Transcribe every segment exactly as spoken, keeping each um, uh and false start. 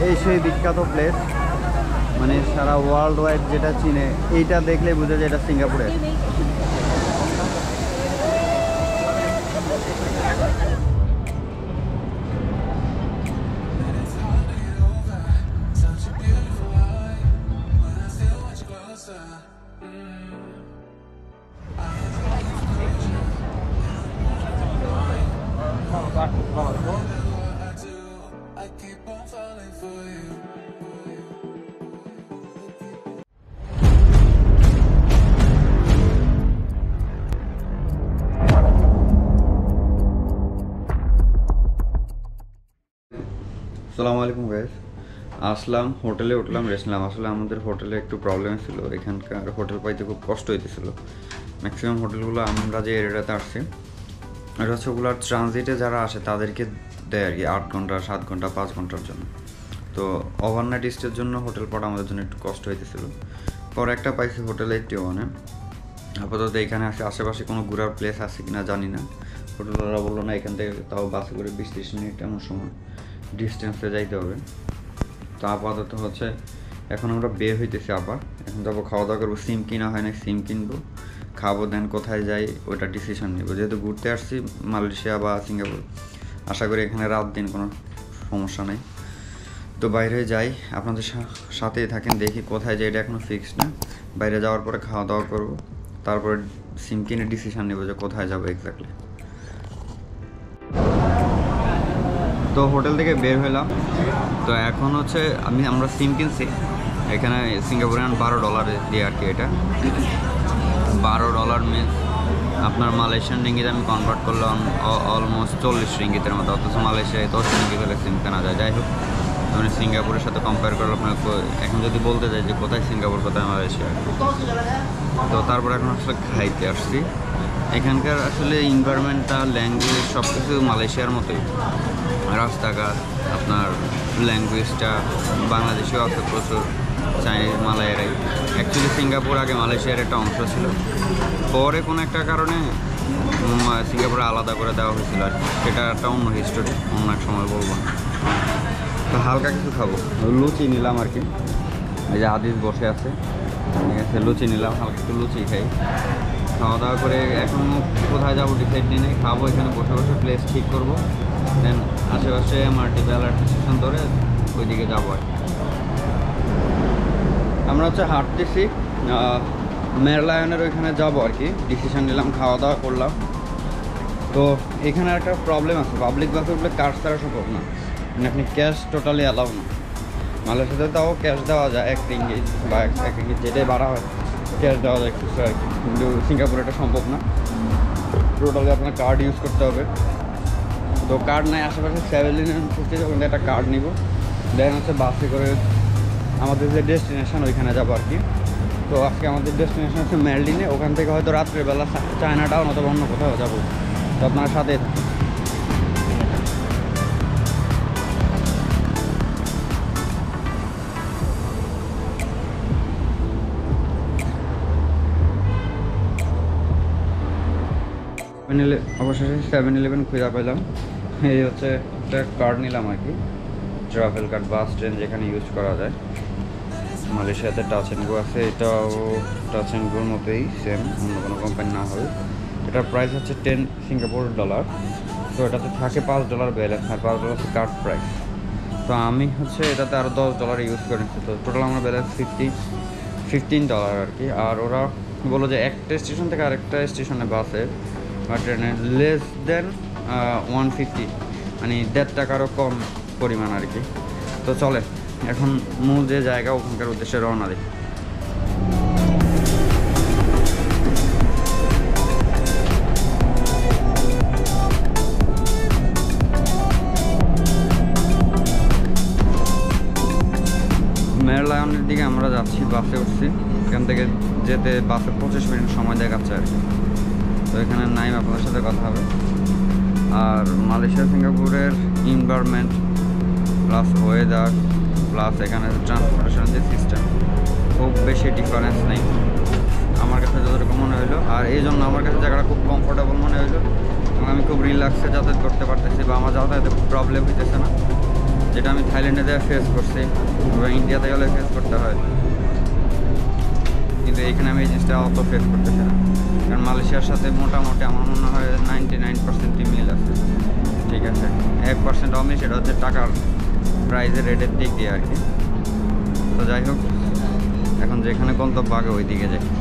এই সেই বিখ্যাত প্লেস, মানে সারা ওয়ার্ল্ড ওয়াইড যেটা চিনে, এইটা দেখলে বুঝে যায় এটা সিঙ্গাপুরের। আসসালামু আলাইকুম গাইস, আসলাম হোটেলে, উঠলাম, রেস্ট নিলাম। আসলে আমাদের হোটেলে একটু প্রবলেম ছিল, এখানকার হোটেল পাইতে খুব কষ্ট হইতেছিল। ম্যাক্সিমাম হোটেলগুলো আমরা যে এরিয়াতে আসছি এটা হচ্ছে ওগুলোর ট্রানজিটে যারা আসে তাদেরকে দেয় আর কি, আট ঘন্টা সাত ঘন্টা পাঁচ ঘন্টার জন্য। তো ওভারনাইট স্টের জন্য হোটেল পাওয়া আমাদের জন্য একটু কষ্ট হইতেছিল। পরে একটা পাইছি হোটেলে একটু মানে আপাতত এখানে আসে, আশেপাশে কোনো ঘোরার প্লেস আছে কিনা জানি না। হোটেলওয়ালা বললো না, এখান থেকে তাও বাসে করে বিশ ত্রিশ মিনিট এমন সময় ডিস্টেন্সে যাইতে হবে। তো আপাতত হচ্ছে এখন আমরা বের হইতেছি, আবার এখন যাবো খাওয়া দাওয়া করবো। সিম কিনা হয় না, সিম কিনবো, খাবো, দেন কোথায় যাই ওইটা ডিসিশন নিব। যেহেতু ঘুরতে আসছি মালয়েশিয়া বা সিঙ্গাপুর, আশা করি এখানে রাত দিন কোনো সমস্যা নেই। তো বাইরে যাই, আপনাদের সাথেই থাকেন, দেখি কোথায় যাই, এটা এখনও ফিক্সড না। বাইরে যাওয়ার পরে খাওয়া দাওয়া করবো, তারপরে সিম কিনে ডিসিশন নেবো যে কোথায় যাবো এক্স্যাক্টলি। তো হোটেল থেকে বের হলাম, তো এখন হচ্ছে আমি আমরা সিম কিনছি এখানে সিঙ্গাপুরিয়ান বারো ডলার দিয়ে আর কি। এটা বারো ডলার মিনস আপনার মালয়েশিয়ান রিঙ্গিতে আমি কনভার্ট করলাম অলমোস্ট চল্লিশ রিঙ্গিতের মতো, অথচ মালয়েশিয়ায় দশ রিঙ্গিত হলে সিম কেনা যায়। যাই হোক, মানে সিঙ্গাপুরের সাথে কম্পেয়ার করলে আপনার এখন যদি বলতে যাই যে কোথায় সিঙ্গাপুর কোথায় মালয়েশিয়া, তো তারপর এখন আসলে খাইতে আসছি। এখানকার আসলে এনভায়রনমেন্টটা, ল্যাঙ্গুয়েজ সব কিছু মালয়েশিয়ার মতোই। রাস্তাঘাট, আপনার ল্যাঙ্গুয়েজটা বাংলাদেশেও আছে প্রচুর, চাইনিজ, মালয়েরাই। অ্যাকচুয়ালি সিঙ্গাপুর আগে মালয়েশিয়ার একটা অংশ ছিল, পরে কোনো একটা কারণে সিঙ্গাপুরে আলাদা করে দেওয়া হয়েছিল আর সেটা একটা অন্য হিস্টোরি, অন্য এক সময় বলবো। তো হালকা কিছু খাবো, লুচি নিলাম আর কি। এই যে আদিস বসে আছে, ঠিক আছে, লুচি নিলাম, হালকা একটু লুচি খাই। খাওয়া দাওয়া করে এখন কোথায় যাবো ডিসাইড নিয়ে নেই, খাবো এখানে বসে বসে, প্লেস ঠিক করবো, দেন আশেপাশে এমআরটি বেলার স্টেশন ধরে ওইদিকে যাবো আর কি। আমরা হচ্ছে হাঁটতেছি মেরলায়নের ওইখানে যাবো আর কি, ডিসিশন নিলাম, খাওয়া দাওয়া করলাম। তো এখানে একটা প্রবলেম আছে, পাবলিক বাসে উঠলে কার্ড ছাড়া সম্ভব না, মানে আপনি ক্যাশ টোটালি অ্যালাউ না। মালয়েশিয়াতে তাও ক্যাশ দেওয়া যায়, এক রিঙ্গিত বা এক রিঙ্গিত যেটাই বাড়া হয় ক্যাশ দেওয়া যায় খুচরা আর কি, কিন্তু সিঙ্গাপুরে এটা সম্ভব না, টোটালি আপনার কার্ড ইউজ করতে হবে। তো কার্ড নাই, আশেপাশে সেভেন ইলেভেন খুঁজতে ওখান থেকে একটা কার্ড নিব, দেন হচ্ছে বাসে করে আমাদের যে ডেস্টিনেশন ওইখানে যাবো আর কি। তো আজকে আমাদের ডেস্টিনেশন হচ্ছে মেলডিনে, ওখান থেকে হয়তো রাত্রেবেলা চায়না টাউন অথবা অন্য কোথাও যাবো। তো আপনার সাথে অবশেষে সেভেন ইলেভেন খুঁজে পেলাম। এই হচ্ছে একটা কার্ড নিলাম আর কি, ট্রাভেল কার্ড, বাস ট্রেন যেখানে ইউজ করা যায়। মালয়েশিয়াতে টাচ অ্যান্ড গো আছে, এটাও টাচ অ্যান্ড গোর মতোই সেম, অন্য কোনো কোম্পানি না হবে। এটার প্রাইস হচ্ছে টেন সিঙ্গাপুর ডলার। তো এটাতে থাকে পাঁচ ডলার ব্যালেন্স, আর পাঁচ ডলার হচ্ছে কার্ড প্রাইস। তো আমি হচ্ছে এটাতে আরও দশ ডলার ইউজ করে নিচ্ছি, তো টোটাল আমার ব্যালেন্স ফিফটি ফিফটিন ডলার আর কি। আর ওরা বলো যে একটা স্টেশন থেকে আরেকটা স্টেশনে বাসে বা ট্রেনে লেস দেন ওয়ান ফিফটি, মানে দেড় টাকারও কম পরিমাণ আর কি। তো চলে এখন মূল যে জায়গা ওখানকার উদ্দেশ্যে রওনা দিই। মেরলায়নের দিকে আমরা যাচ্ছি, বাসে উঠছি, এখান থেকে যেতে বাসে পঁচিশ মিনিট সময় দেখাচ্ছে আর কি। তো এখানে নাইম আপনাদের সাথে কথা হবে। আর মালয়েশিয়া সিঙ্গাপুরের এনভায়রনমেন্ট প্লাস ওয়েদার প্লাস এখানে ট্রান্সপোর্টেশন যে সিস্টেম খুব বেশি ডিফারেন্স নেই আমার কাছে যতটুকু মনে হইলো। আর এই জন্য আমার কাছে জায়গাটা খুব কমফোর্টেবল মনে হইলো এবং আমি খুব রিল্যাক্সে যাতায়াত করতে পারতেছি বা আমার যাতায়াতে খুব প্রবলেম হইতেছে না। যেটা আমি থাইল্যান্ডে দেওয়া ফেস করছি বা ইন্ডিয়াতে গেলে ফেস করতে হয়, কিন্তু এইখানে আমি এই জিনিসটা অত ফেস করতেছি না, কারণ মালয়েশিয়ার সাথে মোটামুটি আমার মনে হয় নাইনটি নাইন পার্সেন্টই মিল আছে। ঠিক আছে, এক পার্সেন্ট অমি, সেটা হচ্ছে টাকার প্রাইজের রেটের দিক দিয়ে আর কি। তো যাই হোক, এখন যেখানে গন্তব্য আগে ওই দিকে যাই।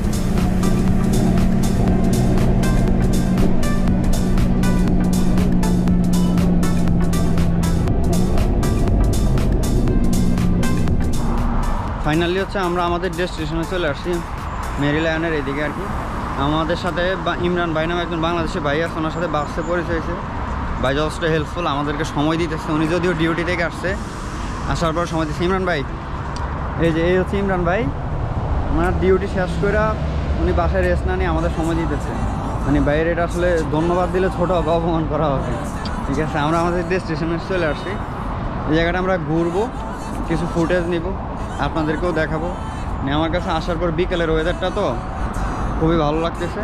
ফাইনালি হচ্ছে আমরা আমাদের ডেস্টিনেশনে চলে আসছি, মেরিল্যান্ডের এদিকে আর কি। আমাদের সাথে ইমরান ভাই নামে একজন বাংলাদেশি ভাই আছে, ওনার সাথে বাসে পরিচয় হয়েছে। ভাই যথেষ্ট হেল্পফুল, আমাদেরকে সময় দিতেছে। উনি যদিও ডিউটি থেকে আসছে, আসার পর সময় দিচ্ছে। ইমরান ভাই, এই যে এই হচ্ছে ইমরান ভাই, ওনার ডিউটি শেষ করে উনি বাসায় রেস্ট না নিয়ে আমাদের সময় দিতেছে। মানে বাইরে এটা আসলে ধন্যবাদ দিলে ছোটো হবে, অপমান করা হবে। ঠিক আছে, আমরা আমাদের ডেস্টিনেশনে চলে আসছি। এই জায়গাটা আমরা ঘুরবো, কিছু ফুটেজ নিব, আপনাদেরকেও দেখাবো। মানে আমার কাছে আসার পর বিকেলের ওয়েদারটা তো খুবই ভালো লাগতেছে।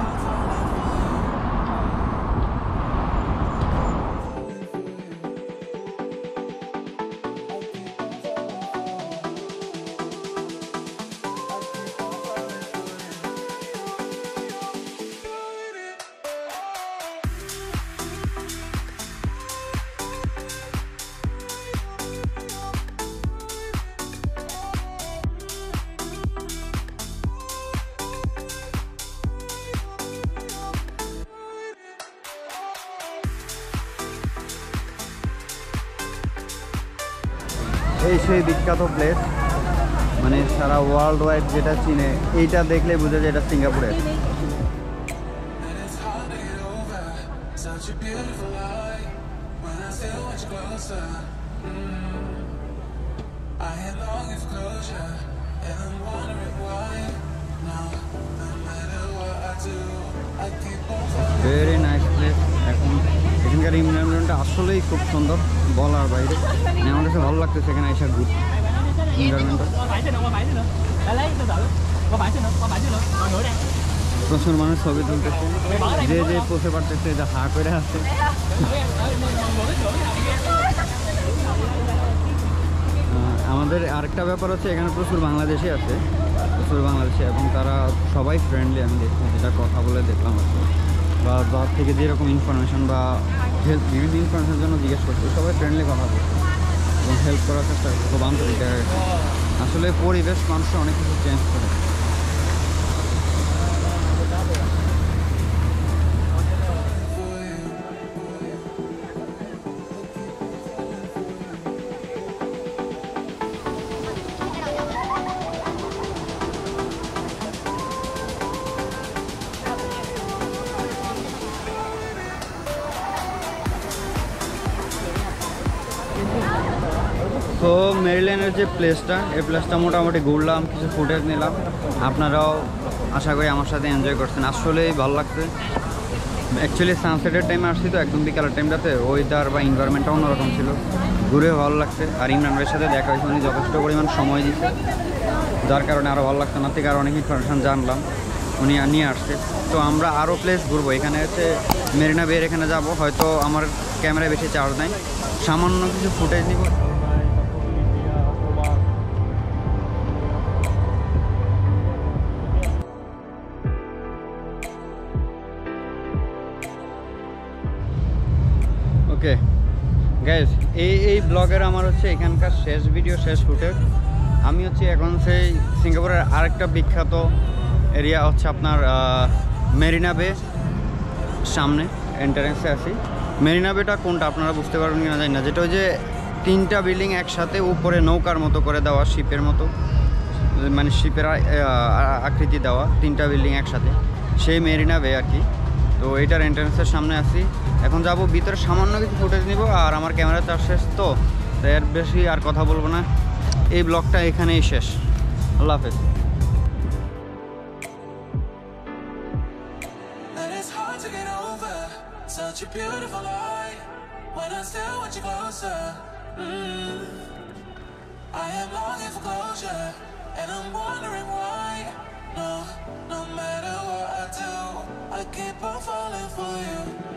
এই সেই বিখ্যাত প্লেস, মানে সারা ওয়ার্ল্ড ওয়াইড যেটা চিনে, এইটা দেখলে বোঝা যায় এটা সিঙ্গাপুরে। Very nice place. এখন এখানকার এনভায়রনমেন্টটা আসলেই খুব সুন্দর, বলার বাইরে। মানে আমার কাছে ভালো লাগতেছে এখানে এসে ঘুর এনভায়রনমেন্টটা। প্রচুর মানুষ ছবি তুলতেছে, যে যে পৌঁছে পারতেছে, যা হা করে আছে। আমাদের আরেকটা ব্যাপার হচ্ছে, এখানে প্রচুর বাংলাদেশি আছে, প্রচুর বাংলাদেশি, এবং তারা সবাই ফ্রেন্ডলি। আমি দেখছি, যেটা কথা বলে দেখলাম আর কি, বা যার থেকে যেরকম ইনফরমেশন বা হেল্প, বিভিন্ন ইনফরমেশনের জন্য জিজ্ঞেস করছে, সবাই ফ্রেন্ডলি কথা বলছে এবং হেল্প করার চেষ্টা করছে। খুব আন্তরিক দেখা গেছে। আসলে পরিবেশ মানুষের অনেক কিছু চেঞ্জ করে। তো মেরিল্যান্ডের যে প্লেসটা, এই প্লেসটা মোটামুটি ঘুরলাম, কিছু ফুটেজ নিলাম। আপনারাও আশা করি আমার সাথে এনজয় করছেন। আসলেই ভালো লাগছে। অ্যাকচুয়ালি সানসেটের টাইমে আসছি তো, একদম বিকালের টাইমটাতে ওয়েদার বা এনভায়রনমেন্টটা অন্যরকম ছিল, ঘুরে ভালো লাগছে। আর ইমরান ভাইয়ের সাথে দেখা হয়েছে, উনি যথেষ্ট পরিমাণ সময় দিচ্ছে, যার কারণে আরও ভালো লাগছে। ওনার থেকে আরও অনেক ইনফরমেশান জানলাম, উনি নিয়ে আসছে। তো আমরা আরও প্লেস ঘুরবো। এখানে হচ্ছে মেরিনা বের, এখানে যাব। হয়তো আমার ক্যামেরায় বেশি চার্জ নেই, সামান্য কিছু ফুটেজ নিব। ওকে গাইজ, এই এই ব্লগের আমার হচ্ছে এখানকার শেষ ভিডিও, শেষ ফুটেজ। আমি হচ্ছে এখন সেই সিঙ্গাপুরের আরেকটা বিখ্যাত এরিয়া হচ্ছে আপনার মেরিনা বে, সামনে এন্ট্রান্সে আছি। মেরিনা বেটা কোনটা আপনারা বুঝতে পারবেন কিনা জানি না, যেটা ওই যে তিনটা বিল্ডিং একসাথে উপরে নৌকার মতো করে দেওয়া, শিপের মতো, মানে শিপের আকৃতি দেওয়া তিনটা বিল্ডিং একসাথে, সেই মেরিনা বে আর কি। তো এইটার এন্ট্রান্সের সামনে আছি। এখন যাব ভিতরে, সামান্য কিছু ফুটেজ নিব। আর আমার ক্যামেরা চার্জ শেষ, তো এর বেশি আর কথা বলবো না। এই ব্লগটা এখানেই শেষ। আল্লাহ হাফেজ। Such a beautiful light when I still want you closer. Mm. I am longing for closure, and I'm wondering why. No, no matter what I do, I keep on falling for you.